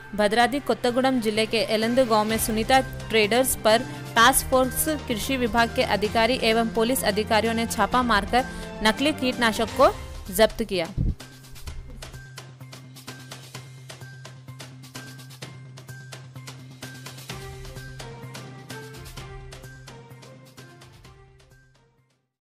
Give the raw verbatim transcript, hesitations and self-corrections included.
भद्राद्री कोत्तगुडम जिले के एलंद गांव में सुनीता ट्रेडर्स पर टास्क फोर्स कृषि विभाग के अधिकारी एवं पुलिस अधिकारियों ने छापा मारकर नकली कीटनाशक को जब्त किया।